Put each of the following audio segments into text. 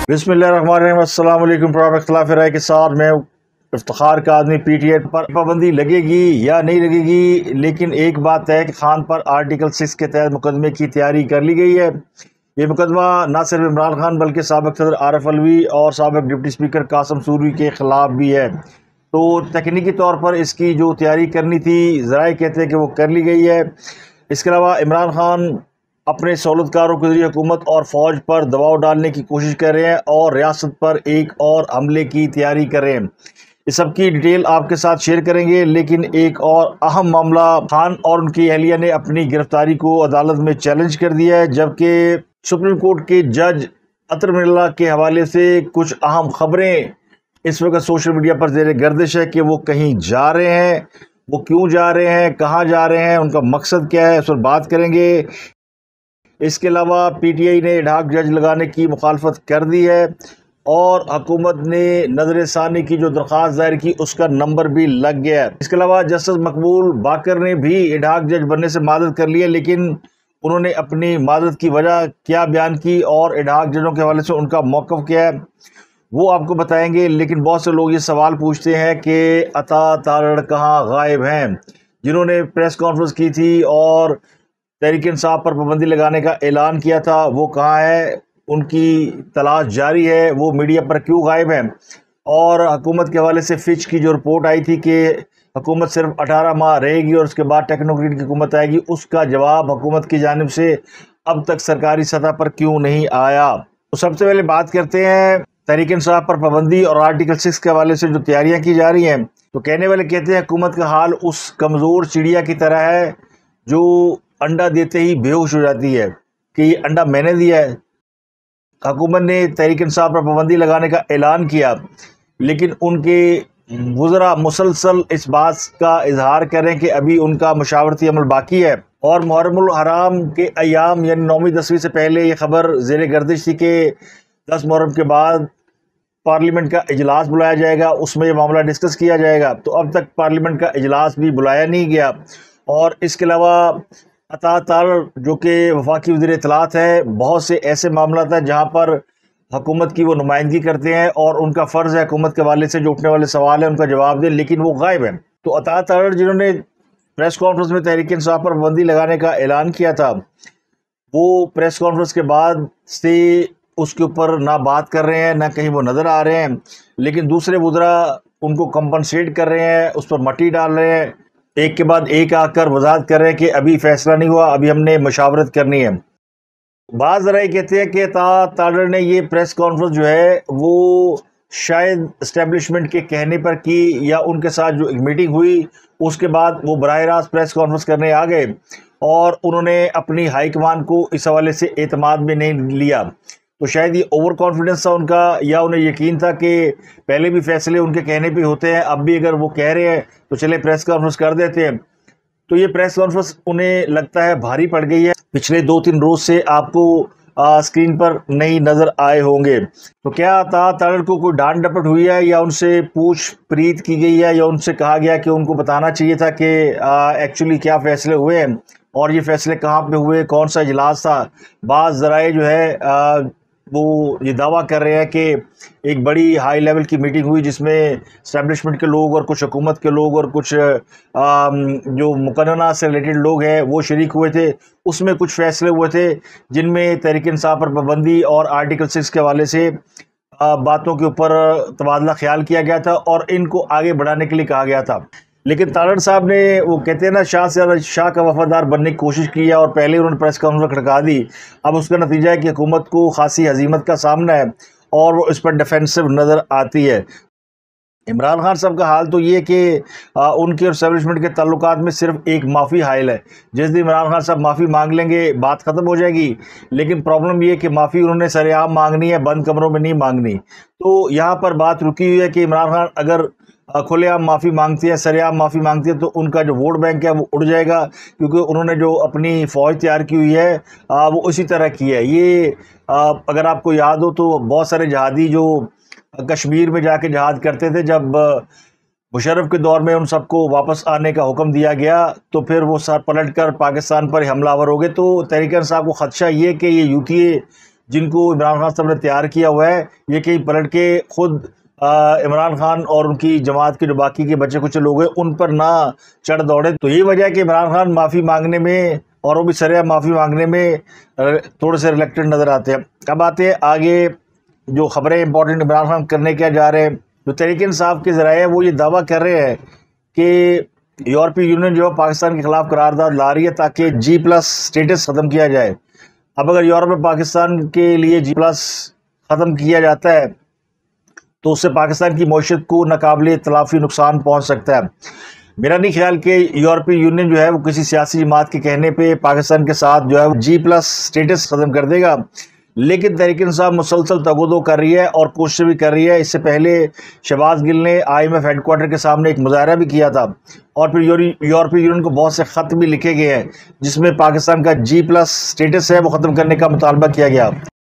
बिस्मिल्लाहिर्रहमानिर्रहीम। अस्सलाम वालेकुम। प्रोग्राम इख्तिलाफ राय के साथ मैं इफ्तिखार का आदमी पीटीए पर पाबंदी लगेगी या नहीं लगेगी, लेकिन एक बात है कि खान पर आर्टिकल 6 के तहत मुकदमे की तैयारी कर ली गई है। ये मुकदमा न सिर्फ इमरान खान बल्कि साबिक सदर आरिफ अलवी और साबिक डिप्टी स्पीकर कासिम सूरी के खिलाफ भी है। तो तकनीकी तौर पर इसकी जो तैयारी करनी थी, ज़राए कहते हैं कि वो कर ली गई है। इसके अलावा इमरान खान अपने सहूलतकारों के जरिए हुकूमत और फ़ौज पर दबाव डालने की कोशिश कर रहे हैं और रियासत पर एक और हमले की तैयारी कर रहे हैं। इस सब की डिटेल आपके साथ शेयर करेंगे, लेकिन एक और अहम मामला, खान और उनकी अहलिया ने अपनी गिरफ्तारी को अदालत में चैलेंज कर दिया है, जबकि सुप्रीम कोर्ट के जज अतर मिल्ला के हवाले से कुछ अहम खबरें इस वक्त सोशल मीडिया पर ज़ेर गर्दिश है कि वो कहीं जा रहे हैं। वो क्यों जा रहे हैं, कहाँ जा रहे हैं, उनका मकसद क्या है, इस पर बात करेंगे। इसके अलावा पीटीआई ने एडहॉक जज लगाने की मुखालफत कर दी है और हुकूमत ने नजर सानी की जो दरख्वास्त दायर की उसका नंबर भी लग गया है। इसके अलावा जस्टिस मकबूल बाकर ने भी एडहॉक जज बनने से माजरत कर ली है, लेकिन उन्होंने अपनी माजरत की वजह क्या बयान की और एडहॉक जजों के हवाले से उनका मौक़िफ़ क्या है वो आपको बताएंगे। लेकिन बहुत से लोग ये सवाल पूछते हैं कि अता तारड़ कहाँ गायब हैं, जिन्होंने प्रेस कॉन्फ्रेंस की थी और तहरीक इंसाफ पर पाबंदी लगाने का ऐलान किया था, वो कहाँ है, उनकी तलाश जारी है, वो मीडिया पर क्यों गायब हैं। और हुकूमत के हवाले से फिच की जो रिपोर्ट आई थी कि हुकूमत सिर्फ 18 माह रहेगी और उसके बाद टेक्नोक्रेट की हुकूमत आएगी, उसका जवाब हुकूमत की जानिब से अब तक सरकारी सतह पर क्यों नहीं आया। तो सबसे पहले बात करते हैं तहरीक इंसाफ पर पाबंदी और आर्टिकल 6 के हवाले से जो तैयारियाँ की जा रही हैं। तो कहने वाले कहते हैं हुकूमत का हाल उस कमज़ोर चिड़िया की तरह है जो अंडा देते ही बेहोश हो जाती है कि ये अंडा मैंने दिया है। हुकूमत ने तहरीक इंसाफ पर पाबंदी लगाने का ऐलान किया, लेकिन उनके वज़रा मुसलसल इस बात का इजहार करें कि अभी उनका मशावरती अमल बाकी है। और मुहर्रमुल हराम के अयाम यानी 9वीं 10वीं से पहले ये खबर ज़ेर गर्दिश थी कि 10 मुहर्रम के बाद पार्लियामेंट का इजलास बुलाया जाएगा, उसमें ये मामला डिस्कस किया जाएगा। तो अब तक पार्लियामेंट का इजलास भी बुलाया नहीं गया। और इसके अलावा अता तारड़ जो कि वफाकी वज़ीर इत्तलात है, बहुत से ऐसे मामला था जहाँ पर हुकूमत की वो नुमाइंदगी करते हैं और उनका फ़र्ज़ है हुकूमत के हवाले से जो उठने वाले सवाल हैं उनका जवाब दें, लेकिन वो गायब हैं। तो अता तारड़ जिन्होंने प्रेस कॉन्फ्रेंस में तहरीक इंसाफ पर पाबंदी लगाने का ऐलान किया था, वो प्रेस कॉन्फ्रेंस के बाद से उसके ऊपर ना बात कर रहे हैं, ना कहीं वो नज़र आ रहे हैं, लेकिन दूसरे वज़रा उनको कंपनसेट कर रहे हैं, उस पर मट्टी डाल रहे हैं, एक के बाद एक आकर वजाहत कर रहे हैं कि अभी फैसला नहीं हुआ, अभी हमने मशावरत करनी है। बाज़ ज़रा कहते हैं कि तारड़ ने ये प्रेस कॉन्फ्रेंस जो है वो शायद इस्टेब्लिशमेंट के कहने पर की, या उनके साथ जो एक मीटिंग हुई उसके बाद वो बराह रास्त प्रेस कॉन्फ्रेंस करने आ गए और उन्होंने अपनी हाई कमान को इस हवाले से एतमाद में नहीं लिया। तो शायद ये ओवर कॉन्फिडेंस था उनका, या उन्हें यकीन था कि पहले भी फैसले उनके कहने पे होते हैं, अब भी अगर वो कह रहे हैं तो चले प्रेस कॉन्फ्रेंस कर देते हैं। तो ये प्रेस कॉन्फ्रेंस उन्हें लगता है भारी पड़ गई है। पिछले 2-3 रोज़ से आपको स्क्रीन पर नहीं नज़र आए होंगे। तो क्या अता तारड़ को कोई डांट डपट हुई है, या उनसे पूछ प्रीत की गई है, या उनसे कहा गया कि उनको बताना चाहिए था कि एक्चुअली क्या फ़ैसले हुए हैं और ये फ़ैसले कहाँ पे हुए, कौन सा इजलास था। बाज़ ज़राए जो है वो ये दावा कर रहे हैं कि एक बड़ी हाई लेवल की मीटिंग हुई जिसमें इस्टेब्लिशमेंट के लोग और कुछ हुकूमत के लोग और कुछ जो मुकन्ना से रिलेटेड लोग हैं वो शरीक हुए थे। उसमें कुछ फ़ैसले हुए थे जिनमें तहरीक इंसाफ पर पाबंदी और आर्टिकल 6 के हवाले से बातों के ऊपर तबादला ख्याल किया गया था और इनको आगे बढ़ाने के लिए कहा गया था। लेकिन तारड़ साहब ने, वो कहते हैं ना, शाह से ज़्यादा शाह का वफादार बनने की कोशिश की है और पहले उन्होंने प्रेस कॉन्फ्रेंस खड़का दी। अब उसका नतीजा है कि हुकूमत को खासी हजीमत का सामना है और वो इस पर डिफेंसिव नज़र आती है। इमरान खान साहब का हाल तो ये कि उनके और एस्टेब्लिशमेंट के ताल्लुकात में सिर्फ एक माफ़ी हायल है। जिस दिन इमरान खान साहब माफ़ी मांग लेंगे बात ख़त्म हो जाएगी, लेकिन प्रॉब्लम ये है कि माफ़ी उन्होंने सरेआम मांगनी है, बंद कमरों में नहीं मांगनी। तो यहाँ पर बात रुकी हुई है कि इमरान खान अगर खुलेआम माफ़ी मांगती है, सरेआम माफ़ी मांगती है, तो उनका जो वोट बैंक है वो उड़ जाएगा, क्योंकि उन्होंने जो अपनी फ़ौज तैयार की हुई है वो उसी तरह की है। ये अगर आपको याद हो तो बहुत सारे जहादी जो कश्मीर में जाके जहाद करते थे, जब मुशर्रफ के दौर में उन सबको वापस आने का हुक्म दिया गया तो फिर वो सर पलट कर पाकिस्तान पर हमलावर हो गए। तो तहरीक इंसाफ को ख़दशा ये कि ये यूटीए جن کو عمران خان صاحب نے تیار کیا ہوا ہے، یہ کہیں پلٹ کے خود عمران خان اور ان کی جماعت کے جو باقی کے بچے کچھ لوگ ہیں ان پر نہ چڑھ دوڑے. تو یہ وجہ ہے کہ عمران خان معافی مانگنے میں اور وہ بھی سریا معافی مانگنے میں تھوڑے سے ریلیکٹڈ نظر آتے ہیں. اب آتے ہیں آگے جو خبریں امپورٹنٹ عمران خان کرنے کیا جا رہے ہیں. جو تحریک انصاف کے ذرائع ہے وہ یہ دعویٰ کر رہے ہیں کہ یورپی یونین جو ہے پاکستان کے خلاف قرارداد لا رہی ہے تاکہ G+ سٹیٹس ختم کیا جائے. اب اگر یورپ میں پاکستان کے لیے G+ ختم کیا جاتا ہے تو اس سے پاکستان کی معیشت کو ناقابل تلافی نقصان پہنچ سکتا ہے. میرا نہیں خیال کہ یورپی یونین جو ہے وہ کسی سیاسی جماعت کے کہنے پہ پاکستان کے ساتھ جو ہے G+ سٹیٹس ختم کر دے گا، لیکن تحریک انصاف مسلسل تگودو کر رہی ہے اور کوشش بھی کر رہی ہے. اس سے پہلے شہباز گل نے IMF ہیڈ کوارٹر کے سامنے ایک مظاہرہ بھی کیا تھا اور پھر یورپی یونین کو بہت سے خط بھی لکھے گئے ہیں جس میں پاکستان کا G+ سٹیٹس ہے وہ ختم کرنے کا مطالبہ کیا گیا.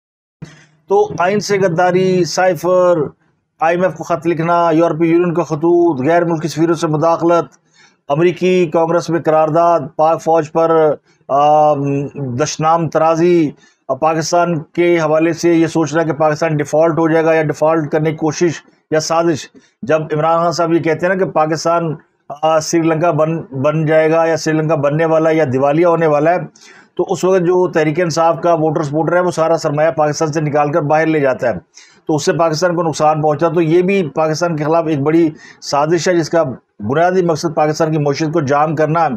تو آئین سے غداری، سائفر، IMF کو خط لکھنا، یورپی یونین کو خطوط، غیر ملکی سفیروں سے مداخلت، امریکی کانگریس میں قرارداد، پاک فوج پر دشنام ترازی، پاکستان کے حوالے سے یہ سوچنا کہ پاکستان ڈیفالٹ ہو جائے گا یا ڈیفالٹ کرنے کی کوشش یا سازش. جب عمران خان صاحب یہ کہتے ہیں نا کہ پاکستان سری لنکا بن جائے گا یا سری لنکا بننے والا ہے یا دیوالیہ ہونے والا ہے، تو اس وقت جو تحریک انصاف کا ووٹر سپورٹر ہے وہ سارا سرمایہ پاکستان سے نکال کر باہر لے جاتا ہے، تو اس سے پاکستان کو نقصان پہنچا. تو یہ بھی پاکستان کے خلاف ایک بڑی سازش ہے جس کا بنیادی مقصد پاکستان کی معیشت کو جام کرنا،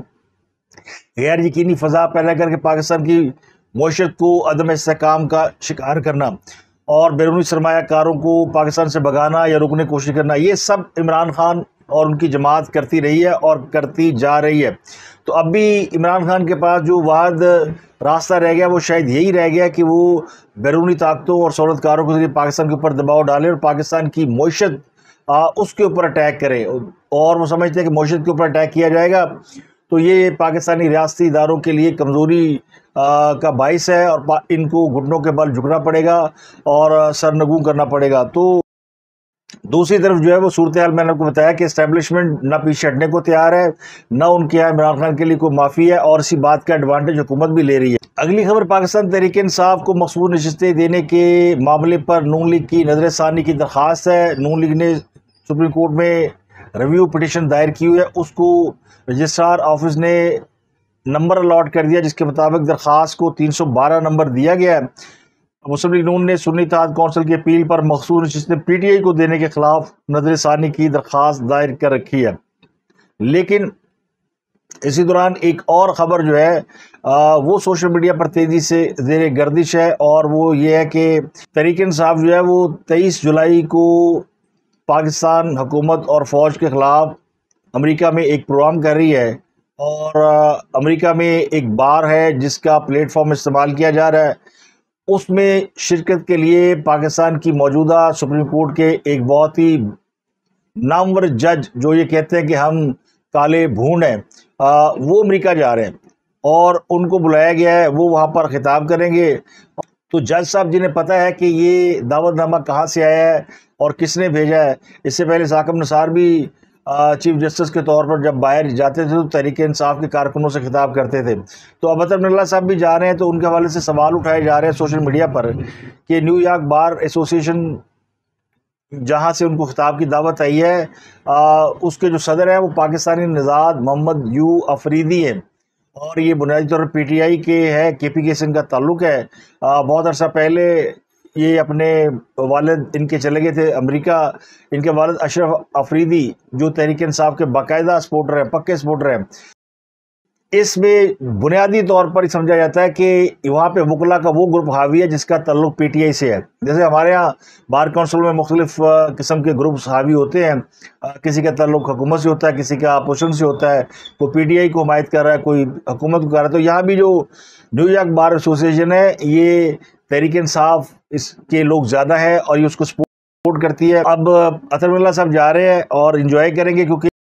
غیر یقینی فضا پیدا کر کے پاکستان کی معیشت کو عدم استحکام کا شکار کرنا اور بیرونی سرمایہ کاروں کو پاکستان سے بھگانا یا روکنے کی کوشش کرنا. یہ سب عمران خان اور ان کی جماعت کرتی رہی ہے اور کرتی جا رہی ہے. تو اب بھی عمران خان کے پاس جو واحد راستہ رہ گیا وہ شاید یہی رہ گیا کہ وہ بیرونی طاقتوں اور سہولت کاروں کے ذریعے پاکستان کے اوپر دباؤ ڈالے اور پاکستان کی معیشت اس کے اوپر اٹیک کرے. اور وہ سمجھتے ہیں کہ معیشت کے اوپر اٹیک کیا جائے گا تو یہ پاکستانی ریاستی اداروں کے لیے کمزوری کا باعث ہے اور ان کو گھٹنوں کے بل جھکنا پڑے گا اور سرنگوں کرنا پڑے گا. تو دوسری طرف جو ہے وہ صورتحال میں نے آپ کو بتایا کہ اسٹیبلشمنٹ نہ پیچھے ہٹنے کو تیار ہے، نہ ان کے یہاں عمران خان کے لیے کوئی معافی ہے اور اسی بات کا ایڈوانٹیج حکومت بھی لے رہی ہے. اگلی خبر پاکستان تحریک انصاف کو مخصوص نشستیں دینے کے معاملے پر نون لیگ کی نظر ثانی کی درخواست ہے. نون لیگ نے سپریم کورٹ میں ریویو پٹیشن دائر کی ہوئی ہے، اس کو رجسٹرار آفس نے نمبر الاٹ کر دیا جس کے مطابق درخواست کو 312 نمبر دیا گیا ہے. مسلم لیگ نون نے سنی اتحاد کونسل کی اپیل پر مخصوص نشستیں PTI کو دینے کے خلاف نظر ثانی کی درخواست دائر کر رکھی ہے. لیکن اسی دوران ایک اور خبر جو ہے وہ سوشل میڈیا پر تیزی سے زیر گردش ہے اور وہ یہ ہے کہ تحریک انصاف جو ہے وہ 23 جولائی کو پاکستان حکومت اور فوج کے خلاف امریکہ میں ایک پروگرام کر رہی ہے اور امریکہ میں ایک بار ہے جس کا پلیٹ فارم استعمال کیا جا رہا ہے. اس میں شرکت کے لیے پاکستان کی موجودہ سپریم کورٹ کے ایک بہت ہی نامور جج جو یہ کہتے ہیں کہ ہم کالے بھون ہیں وہ امریکہ جا رہے ہیں اور ان کو بلایا گیا ہے، وہ وہاں پر خطاب کریں گے. تو جج صاحب جنہیں پتہ ہے کہ یہ دعوت نامہ کہاں سے آیا ہے اور کس نے بھیجا ہے. اس سے پہلے ثاقب نثار بھی چیف جسٹس کے طور پر جب باہر جاتے تھے تو تحریک انصاف کے کارکنوں سے خطاب کرتے تھے. تو اب اطہر من اللہ صاحب بھی جا رہے ہیں تو ان کے حوالے سے سوال اٹھائے جا رہے ہیں سوشل میڈیا پر کہ نیو یارک بار ایسوسیشن جہاں سے ان کو خطاب کی دعوت آئی ہے اس کے جو صدر ہیں وہ پاکستانی نژاد محمد یو افریدی ہیں اور یہ بنیادی طور پر PTI کے ہے، KPK سے ان کا تعلق ہے. بہت عرصہ پہلے یہ اپنے والد ان کے چلے گئے تھے امریکہ. ان کے والد اشرف افریدی جو تحریک انصاف کے باقاعدہ سپورٹر ہیں، پکے سپورٹر ہیں. اس میں بنیادی طور پر سمجھا جاتا ہے کہ وہاں پہ وکلا کا وہ گروپ حاوی ہے جس کا تعلق PTI سے ہے. جیسے ہمارے ہاں بار کونسل میں مختلف قسم کے گروپس حاوی ہوتے ہیں، کسی کا تعلق حکومت سے ہوتا ہے، کسی کا اپوزیشن سے ہوتا ہے، کوئی PTI کو حمایت کر رہا ہے، کوئی حکومت کو کر رہا ہے. تو یہاں بھی جو نیو یارک بار ایسوسیشن ہے یہ تحریک انصاف اس کے لوگ زیادہ ہے اور یہ اس کو سپورٹ کرتی ہے. اب اطہر من اللہ صاحب جا رہے ہیں اور انجوائے کریں گے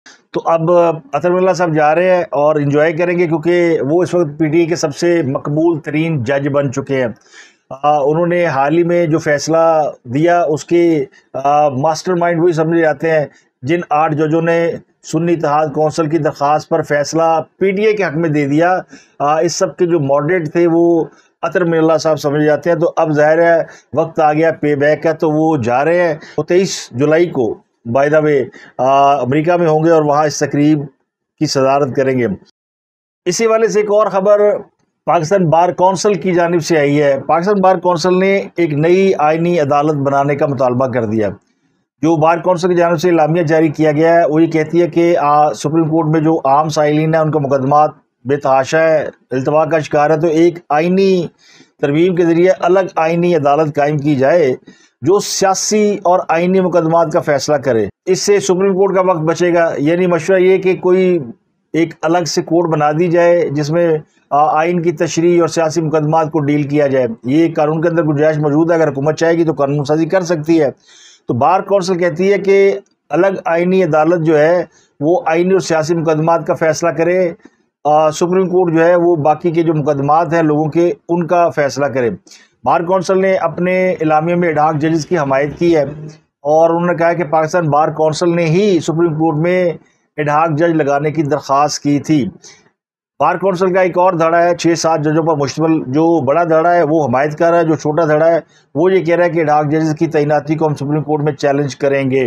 کیونکہ وہ اس وقت PTI کے سب سے مقبول ترین جج بن چکے ہیں. انہوں نے حال ہی میں جو فیصلہ دیا اس کے ماسٹر مائنڈ وہی سمجھے جاتے ہیں جن 8 ججوں نے سنی اتحاد کونسل کی درخواست پر فیصلہ PTI کے حق میں دے دیا. اس سب کے جو ماڈریٹ تھے وہ अतर मिल्ला साहब समझ जाते हैं। तो अब ज़ाहिर है वक्त आ गया पे बैक का, तो वो जा रहे हैं। वो 23 जुलाई को बाय द वे अमेरिका में होंगे और वहाँ इस तकरीब की सदारत करेंगे। इसी वाले से एक और ख़बर पाकिस्तान बार कौंसिल की जानिब से आई है। पाकिस्तान बार कौंसिल ने एक नई आइनी अदालत बनाने का मुतालबा कर दिया। जो बार कौंसिल की जानिब से इलामिया जारी किया गया है वो ये कहती है कि सुप्रीम कोर्ट में जो आम साइलिन है उनका मुकदमात बेतहाशा है, इल्तवा का शिकार है, तो एक आइनी तरमीम के ज़रिए अलग आइनी अदालत कायम की जाए जो सियासी और आइनी मुकदमात का फ़ैसला करे। इससे सुप्रीम कोर्ट का वक्त बचेगा। यानी मशवरा ये कि कोई एक अलग से कोर्ट बना दी जाए जिसमें आइन की तशरीह और सियासी मुकदमात को डील किया जाए। ये कानून के अंदर गुंजाइश मौजूद है, अगर हुकूमत चाहेगी तो कानून साजी कर सकती है। तो बार कौंसिल कहती है कि अलग आइनी अदालत जो है वो आइनी और सियासी मुकदमात का फ़ैसला करे, सुप्रीम कोर्ट जो है वो बाकी के जो मुकदमात हैं लोगों के उनका फ़ैसला करे। बार कौंसिल ने अपने इलामिया में एडहॉक जजेस की हमायत की है और उन्होंने कहा कि पाकिस्तान बार कौंसिल ने ही सुप्रीम कोर्ट में एडहॉक जज लगाने की दरख्वास्त की थी। बार कौंसिल का एक और धड़ा है 6-7 जजों पर मुश्तमिल। जो बड़ा धड़ा है वो हमायत कर रहा है, जो छोटा धड़ा है वो ये कह रहा है कि एडहॉक जजेस की तैनाती को हम सुप्रीम कोर्ट में चैलेंज करेंगे।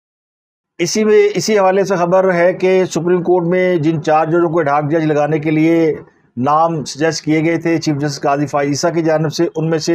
इसी हवाले से खबर है कि सुप्रीम कोर्ट में जिन 4 जजों को एडहॉक जज लगाने के लिए नाम सजेस्ट किए गए थे चीफ जस्टिस काजी फाइज ईसा की जानिब से, उनमें से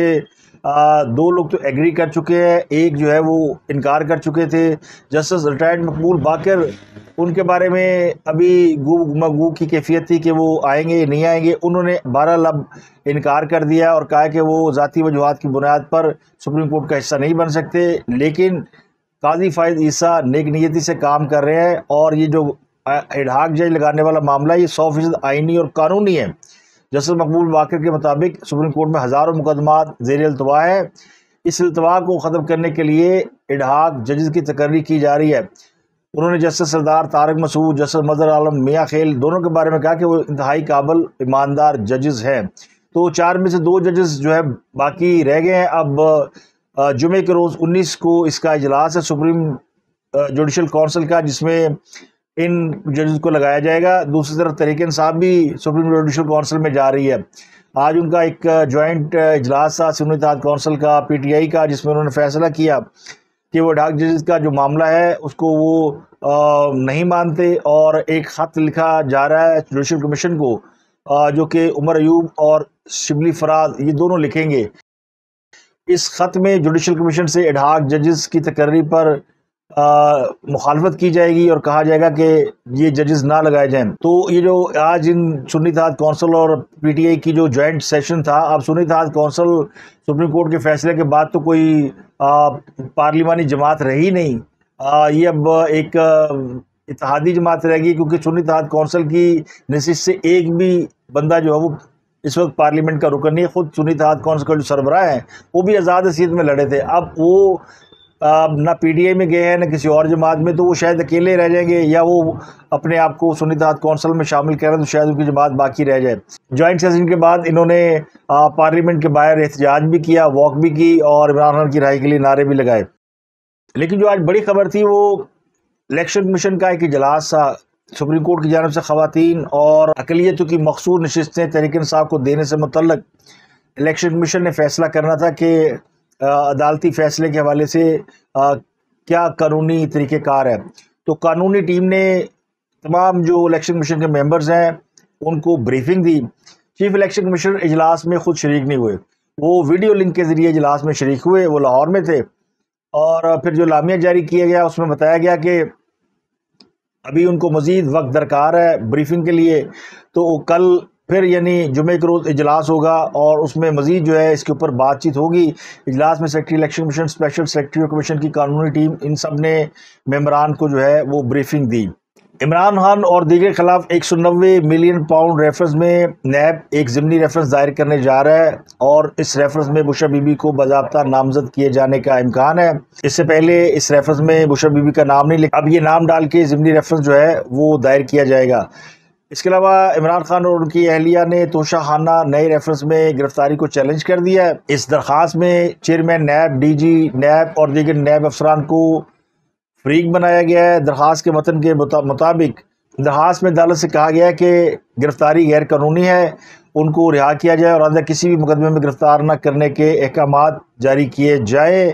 2 लोग तो एग्री कर चुके हैं, एक जो है वो इनकार कर चुके थे। जस्टिस रिटायर्ड मकबूल बाकर, उनके बारे में अभी गू की कैफियत थी कि वो आएंगे या नहीं आएंगे। उन्होंने 12 लब इनकार कर दिया और कहा कि वो ज़ाती वजूहात की बुनियाद पर सुप्रीम कोर्ट का हिस्सा नहीं बन सकते। लेकिन काजी फाइज ईसा नेक नीयती से काम कर रहे हैं और ये जो एडहॉक जज लगाने वाला मामला ये 100% आइनी और कानूनी है। जस्टिस मकबूल बाकर के मुताबिक सुप्रीम कोर्ट में हज़ारों मुकदमात ज़ेर इल्तवा है। इस इल्तवा को ख़त्म करने के लिए एडहॉक जजेस की तकर्री की जा रही है। उन्होंने justice Sardar Tariq Masood, justice Mazhar Alam Miankhel दोनों के बारे में कहा कि वो इंतहाई काबिल ईमानदार जजेस हैं। तो 4 में से 2 जजेस जो है बाकी रह गए हैं। अब जुमे के रोज़ 19 को इसका इजलास है सुप्रीम जुडिशल काउंसिल का, जिसमें इन जजेस को लगाया जाएगा। दूसरी तरफ तहरीक इंसाफ भी सुप्रीम जुडिशल काउंसिल में जा रही है। आज उनका एक जॉइंट इजलास था सुन्नी इत्तेहाद काउंसिल का, पीटीआई का, जिसमें उन्होंने फैसला किया कि वो एडहॉक जजेस का जो मामला है उसको वो नहीं मानते और एक ख़त लिखा जा रहा है जुडिशल कमीशन को, जो कि उमर अयूब और शिबली फराज ये दोनों लिखेंगे। इस ख़त में जुडिशल कमीशन से एडहॉक जजेस की तकर्री पर मुखालफत की जाएगी और कहा जाएगा कि ये जजेस ना लगाए जाएं। तो ये जो आज इन सुन्नी इत्तेहाद काउंसिल और पीटीआई की जो जॉइंट सेशन था, अब Sunni Ittehad council supreme court के फैसले के बाद तो कोई पार्लिमानी जमात रही नहीं, ये अब एक इत्तेहादी जमात रहेगी, क्योंकि सुन्नी इत्तेहाद काउंसिल की नशिस्त से एक भी बंदा जो है वो इस वक्त पार्लियामेंट का रुकन नहीं है। खुद सुन्नी इत्तेहाद काउंसिल का जो सरबराह है वो भी आज़ाद हैसियत में लड़े थे। अब वो ना पीटीआई में गए हैं ना किसी और जमात में, तो वो शायद अकेले रह जाएंगे या वो अपने आप को सुन्नी इत्तेहाद काउंसिल में शामिल करें तो शायद उनकी जमात बाकी रह जाए। जॉइंट सेशन के बाद इन्होंने पार्लियामेंट के बाहर एहतजाज भी किया, वॉक भी की और इमरान खान की राय के लिए नारे भी लगाए। लेकिन जो आज बड़ी खबर थी वो इलेक्शन कमीशन का एक इजलास था। सुप्रीम कोर्ट की जानिब से ख़वातीन और अक़लियतों की मखसूस नशिस्तें तहरीक इंसाफ को देने से मुतल्लक इलेक्शन कमीशन ने फैसला करना था कि अदालती फ़ैसले के हवाले से क्या कानूनी तरीक़ेकार है। तो कानूनी टीम ने तमाम जो इलेक्शन कमीशन के मेंबर्स हैं उनको ब्रीफिंग दी। चीफ इलेक्शन कमिश्नर इजलास में ख़ुद शरीक नहीं हुए, वो वीडियो लिंक के ज़रिए इजलास में शरीक हुए, वो लाहौर में थे। और फिर जो लामिया जारी किया गया उसमें बताया गया कि अभी उनको मज़ीद वक्त दरकार है ब्रीफिंग के लिए। तो कल फिर यानी जुमे के रोज़ इजलास होगा और उसमें मज़ीद जो है इसके ऊपर बातचीत होगी। इजलास में secretary election commission, special secretary commission की कानूनी टीम, इन सब ने मेंबरान को जो है वो ब्रीफिंग दी। इमरान खान और दीगर के खिलाफ 190 मिलियन पाउंड रेफरेंस में नैब एक ज़िमनी रेफरेंस दायर करने जा रहा है और इस रेफरेंस में बुशरा बीबी को बाज़ाब्ता नामजद किए जाने का इम्कान है। इससे पहले इस रेफरेंस में बुशरा बीबी का नाम नहीं लिखा, अब ये नाम डाल के ज़िमनी रेफरेंस जो है वो दायर किया जाएगा। इसके अलावा इमरान खान और उनकी अहलिया ने तोशाखाना नए रेफरेंस में गिरफ्तारी को चैलेंज कर दिया है। इस दरख्वास्त में चेयरमैन नैब, डीजी नैब और दीगर नैब अफसरान को फरीक बनाया गया है। दरख्वास्त के मतन के मुताबिक दरख्वास्त में अदालत से कहा गया है कि गिरफ्तारी गैर कानूनी है ان کو رہا کیا جائے اور آئندہ کسی بھی مقدمے میں گرفتار نہ کرنے کے احکامات جاری کیے جائیں۔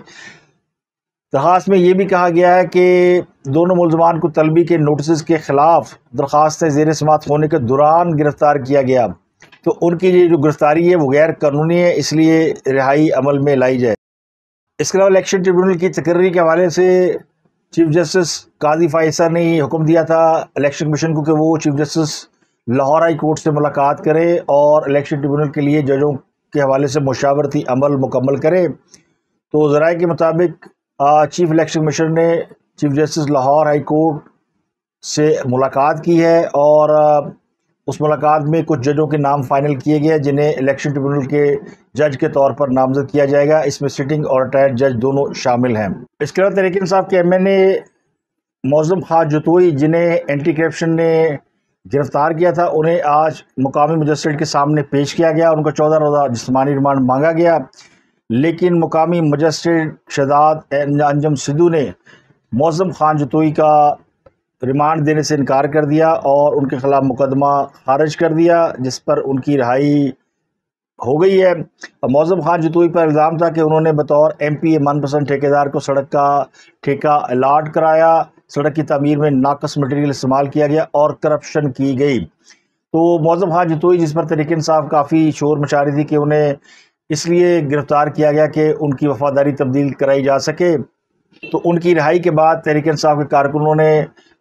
درخواست میں یہ بھی کہا گیا ہے کہ دونوں ملزمان کو طلبی کے نوٹسز کے خلاف درخواستیں زیر سماعت ہونے کے دوران گرفتار کیا گیا، تو ان کی یہ جو گرفتاری ہے وہ غیر قانونی ہے، اس لیے رہائی عمل میں لائی جائے۔ اس کے علاوہ الیکشن ٹریبیونل کی تقرری کے حوالے سے چیف جسٹس قاضی فائصہ نے حکم دیا تھا الیکشن کمیشن کو کہ وہ chief justice Lahore high court سے ملاقات کرے اور الیکشن ٹریبیونل کے لیے ججوں کے حوالے سے مشاورتی عمل مکمل کرے۔ تو ذرائع کے مطابق چیف الیکشن کمیشنر نے chief justice Lahore high court سے ملاقات کی ہے اور اس ملاقات میں کچھ ججوں کے نام فائنل کیے گئے جنہیں الیکشن ٹریبیونل کے جج کے طور پر نامزد کیا جائے گا۔ اس میں سٹنگ اور ریٹائرڈ جج دونوں شامل ہیں۔ اس کے علاوہ تحریک انصاف کے ایم این اے معظم خان جتوئی، جنہیں اینٹی کرپشن نے گرفتار کیا تھا، انہیں آج مقامی مجسٹریٹ کے سامنے پیش کیا گیا۔ ان کا 14 روزہ جسمانی ریمانڈ مانگا گیا، لیکن مقامی مجسٹریٹ شہزاد انجم سدھو نے معظم خان جتوئی کا ریمانڈ دینے سے انکار کر دیا اور ان کے خلاف مقدمہ خارج کر دیا، جس پر ان کی رہائی ہو گئی ہے۔ معظم خان جتوئی پر الزام تھا کہ انہوں نے بطور ایم پی من پسند ٹھیکیدار کو سڑک کا ٹھیکہ الاٹ کرایا، سڑک کی تعمیر میں ناقص مٹیریل استعمال کیا گیا اور کرپشن کی گئی۔ تو معظم خان جتوئی، جس پر تحریک انصاف کافی شور مچا رہی تھی کہ انہیں اس لیے گرفتار کیا گیا کہ ان کی وفاداری تبدیل کرائی جا سکے، تو ان کی رہائی کے بعد تحریک انصاف کے کارکنوں نے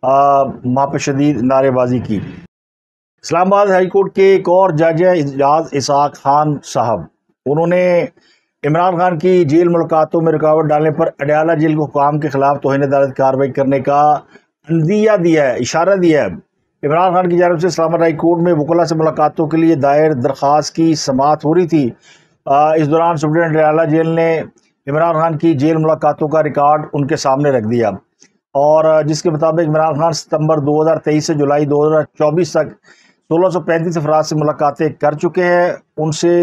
ماپ شدید نعرے بازی کی۔ اسلام آباد ہائی کورٹ کے ایک اور جج ہیں اعجاز اسحاق خان صاحب، انہوں نے عمران خان کی جیل ملاقاتوں میں رکاوٹ ڈالنے پر اڈیالہ جیل کو حکام کے خلاف توہین عدالت کارروائی کرنے کا عندیہ دیا ہے، اشارہ دیا ہے۔ عمران خان کی جانب سے اسلام آباد ہائی کورٹ میں وکلاء سے ملاقاتوں کے لیے دائر درخواست کی سماعت ہو رہی تھی۔ اس دوران سپرنٹنڈنٹ اڈیالہ جیل نے عمران خان کی جیل ملاقاتوں کا ریکارڈ ان کے سامنے رکھ دیا، اور جس کے مطابق عمران خان ستمبر 2023 سے جولائی 2024 تک 1635 افراد سے ملاقاتیں کر چکے ہیں۔ ان سے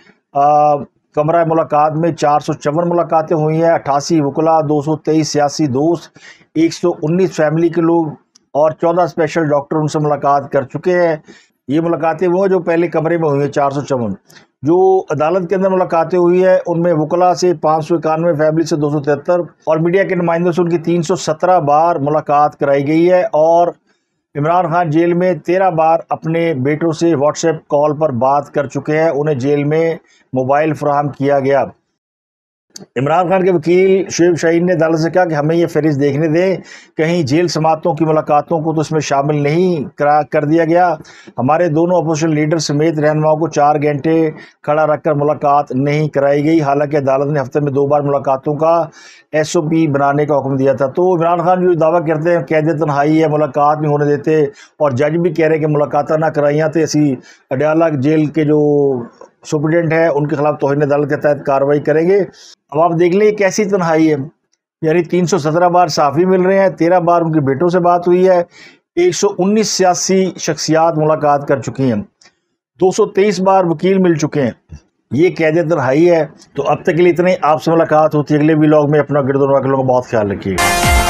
کمرہ ملاقات میں 454 ملاقاتیں ہوئی ہیں، 88 وکلاء، 223 سیاسی دوست، 119 فیملی کے لوگ اور 14 اسپیشل ڈاکٹر ان سے ملاقات کر چکے ہیں۔ یہ ملاقاتیں وہ ہیں جو پہلے کمرے میں ہوئی ہیں 454۔ جو عدالت کے اندر ملاقاتیں ہوئی ہیں ان میں وکلاء سے 591، فیملی سے 273 اور میڈیا کے نمائندوں سے ان کی 317 بار ملاقات کرائی گئی ہے، اور عمران خان جیل میں 13 بار اپنے بیٹوں سے واٹس ایپ کال پر بات کر چکے ہیں، انہیں جیل میں موبائل فراہم کیا گیا۔ عمران خان کے وکیل شعیب شاہین نے عدالت سے کہا کہ ہمیں یہ فہرست دیکھنے دیں، کہیں جیل سماعتوں کی ملاقاتوں کو تو اس میں شامل نہیں کر دیا گیا۔ ہمارے دونوں اپوزیشن لیڈر سمیت رہنماؤں کو 4 گھنٹے کھڑا رکھ کر ملاقات نہیں کرائی گئی، حالانکہ عدالت نے ہفتے میں 2 بار ملاقاتوں کا SOP بنانے کا حکم دیا تھا۔ تو عمران خان جو دعویٰ کرتے ہیں قید تنہائی ہے، ملاقات نہیں ہونے دیتے، اور جج بھی کہہ رہے کہ ملاقاتیں نہ کرائیاں تو اسی اڈیالہ جیل کے جو سپرنٹینڈنٹ ہے ان کے خلاف توہین عدالت کے تحت کارروائی کریں گے۔ اب آپ دیکھ لیں یہ کیسی تنہائی ہے، یعنی 317 بار صحافی مل رہے ہیں، 13 بار ان کے بیٹوں سے بات ہوئی ہے، 119 سیاسی شخصیات ملاقات کر چکی ہیں، 223 بار وکیل مل چکے ہیں۔ یہ قید تنہائی ہے۔ تو اب تک کے لیے اتنے، آپ سے ملاقات ہوتی ہے اگلے ولاگ میں۔ اپنا گرد و نواح کا بہت خیال رکھیے گا۔